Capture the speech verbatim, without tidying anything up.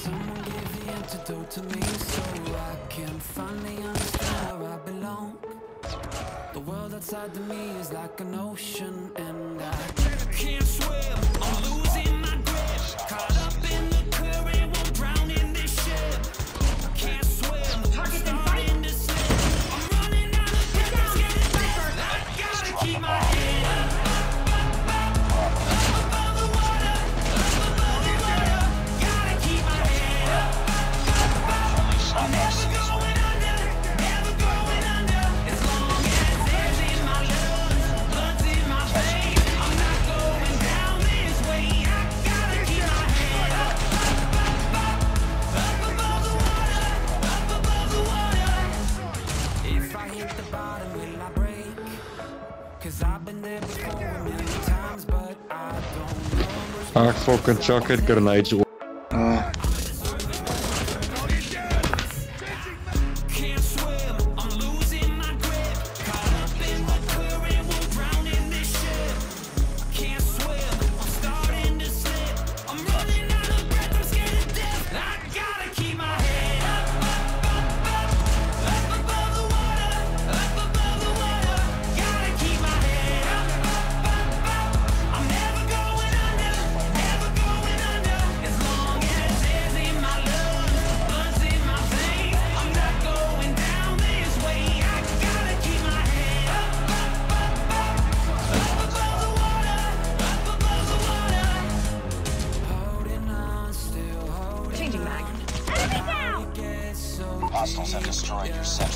Someone give the antidote to me so I can finally understand where I belong. The world outside to me is like an ocean, and I can't swim, I'm losing my grip. Caught up in the current, won't drown in this ship. I can't swim, I'm starting to slip. I'm running out of breath, I'm getting dead. I gotta keep my head up, up, up, up above the water, up above the water. Gotta keep my head up, up, up. I'm never going under, never going under. As long as air's in my lungs, blood's in my veins, I'm not going down this way. I gotta keep my head up, up, up, up above the water, up above the water. If I hit the bottom, will I break? Cause I've been there before a million times, but I don't know. I fucking chuck it, grenades. Ah. Can't swim, I'm losing my grip. Caught up in the current, won't drown in this ship. I can't swim, I'm starting to slip. I'm running out of breath, I'm scared to death. I gotta keep my head up, up, up, up, up above the water, up above the water. Gotta keep my head up, up, up, up. I'm never going under, never going under. As long as air's in my lungs, blood's in my veins, I'm not going down this way. I gotta keep my head up, up, up, up, up above the water, up above the water. Holding on, still holding Changing mag. on. Enemy down! Hostiles have destroyed your sector.